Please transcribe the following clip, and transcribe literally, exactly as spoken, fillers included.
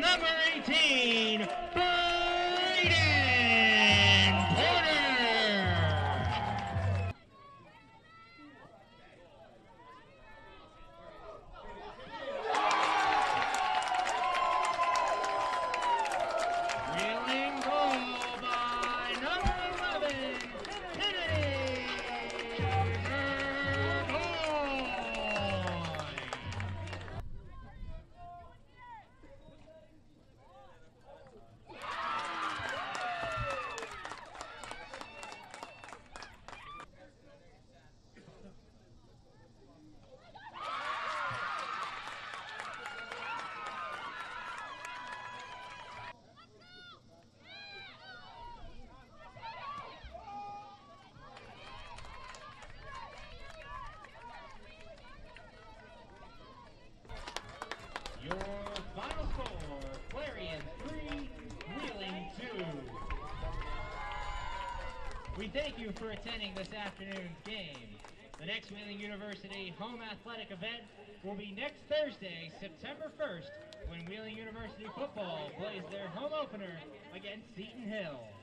number eighteen, Braedynn Porter. Wheeling goal by number eleven, Kenadee. Your final score, Clarion three, Wheeling two. We thank you for attending this afternoon's game. The next Wheeling University home athletic event will be next Thursday, September first, when Wheeling University football plays their home opener against Seton Hill.